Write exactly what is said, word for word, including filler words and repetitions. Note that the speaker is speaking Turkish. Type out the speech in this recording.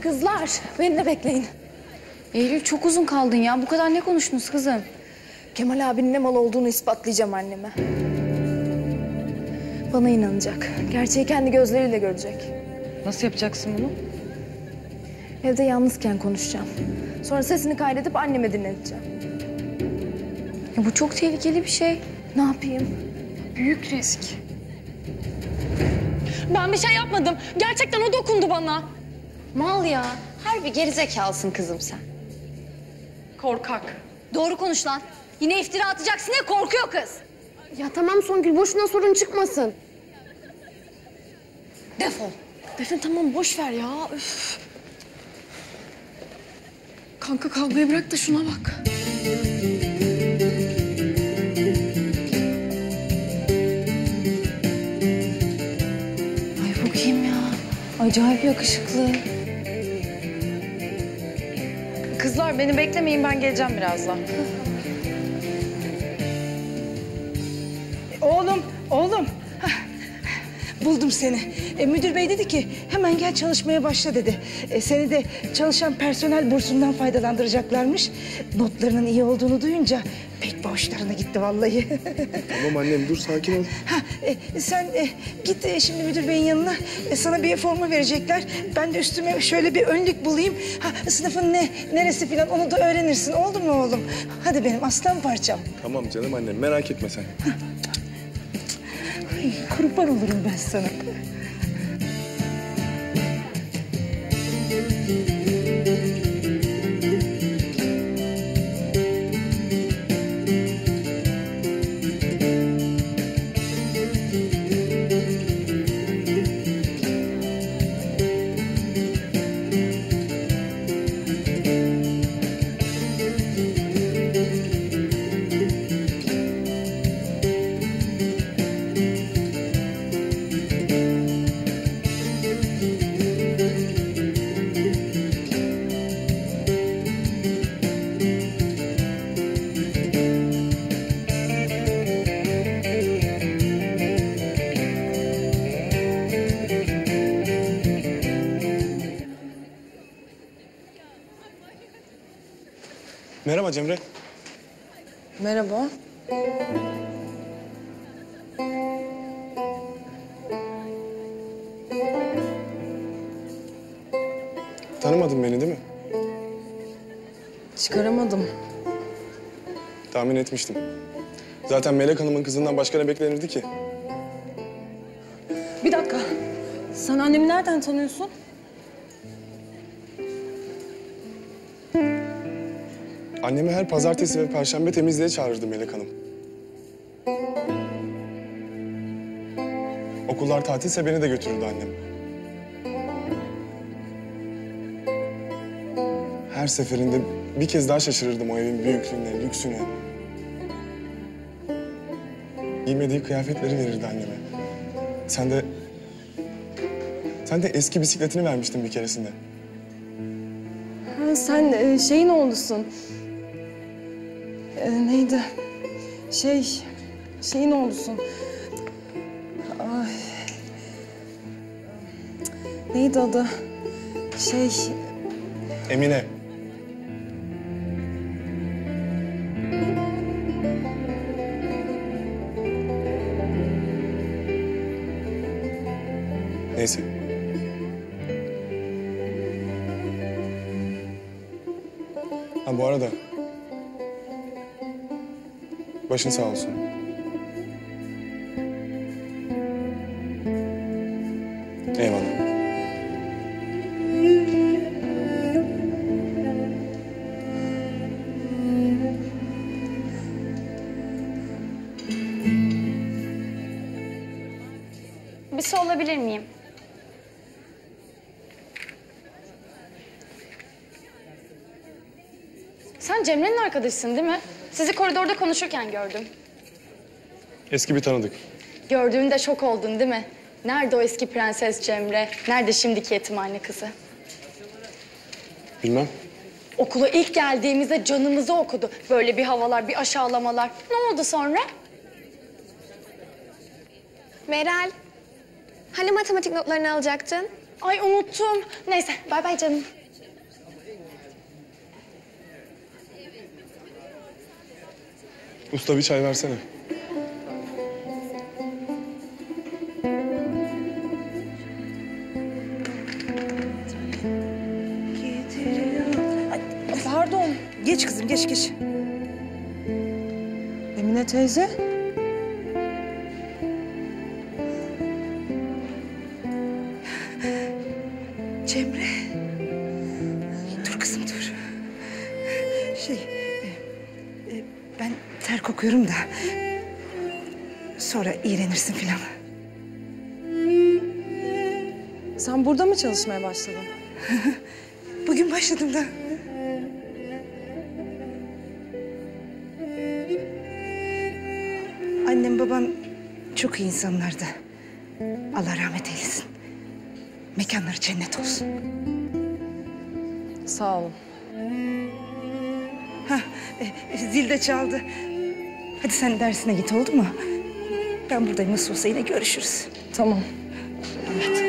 Kızlar, beni de bekleyin. Eylül çok uzun kaldın ya. Bu kadar ne konuştunuz kızım? Kemal abinin ne mal olduğunu ispatlayacağım anneme. Bana inanacak. Gerçeği kendi gözleriyle görecek. Nasıl yapacaksın bunu? Evde yalnızken konuşacağım. Sonra sesini kaydedip anneme dinleteceğim. Ya bu çok tehlikeli bir şey. Ne yapayım? Büyük risk. Ben bir şey yapmadım. Gerçekten o dokundu bana. Mal ya. Harbi gerizekalısın kızım sen. Korkak. Doğru konuş lan. Yine iftira atacaksın diye korkuyor kız. Ya tamam Songül, boşuna sorun çıkmasın. Defol. Defne tamam, boş ver ya. Üf. Kanka kavgayı bırak da şuna bak. Ay bu kim ya? Acayip yakışıklı. Kızlar beni beklemeyin, ben geleceğim birazdan. Oğlum, oğlum. Hah, buldum seni. E, müdür bey dedi ki hemen gel çalışmaya başla dedi. E, seni de çalışan personel bursundan faydalandıracaklarmış. Notlarının iyi olduğunu duyunca pek hoşlarına gitti vallahi. Tamam annem, dur sakin ol. Ha, e, sen e, git e, şimdi müdür beyin yanına. E, sana bir forma verecekler. Ben de üstüme şöyle bir önlük bulayım. Ha, sınıfın ne, neresi falan onu da öğrenirsin. Oldu mu oğlum? Hadi benim aslan parçam. Tamam canım annem, merak etme sen. Ay, kurban olurum ben sana. Merhaba Cemre. Merhaba. Tanımadın beni değil mi? Çıkaramadım. Tahmin etmiştim. Zaten Melek Hanım'ın kızından başka ne beklenirdi ki? Bir dakika. Sen annemi nereden tanıyorsun? Annemi her pazartesi ve perşembe temizliğe çağırırdı Melek Hanım. Okullar tatilse beni de götürürdü annem. Her seferinde bir kez daha şaşırırdım o evin büyüklüğüne, lüksüne. Giymediği kıyafetleri verirdi anneme. Sen de... Sen de eski bisikletini vermiştin bir keresinde. Ha, sen e, şeyin oğlusun. E, neydi? Şey, şeyin oğlusun. Ay. Neydi adı? Şey... Emine. Neyse. Ha bu arada... Başın sağ olsun. Eyvallah. Bir su alabilir miyim? Sen Cemre'nin arkadaşısın değil mi? Sizi koridorda konuşurken gördüm. Eski bir tanıdık. Gördüğünde şok oldun değil mi? Nerede o eski prenses Cemre? Nerede şimdiki yetimhane kızı? Bilmem. Okula ilk geldiğimizde canımızı okudu. Böyle bir havalar, bir aşağılamalar. Ne oldu sonra? Meral, hani matematik notlarını alacaktın? Ay unuttum. Neyse bay bay canım. Usta bir çay versene. Ay, pardon. Geç kızım, geç geç. Emine teyze. Cemre. Dur kızım dur. Şey, e, e, ben ter kokuyorum da. Sonra iğrenirsin filan. Sen burada mı çalışmaya başladın? Bugün başladım da. Annem babam çok iyi insanlardı. Allah rahmet eylesin. Mekanları cennet olsun. Sağ olun. Hah, e, zil de çaldı. Hadi sen dersine git oldu mu? Ben buradayım, nasıl olsa yine görüşürüz. Tamam. Hadi.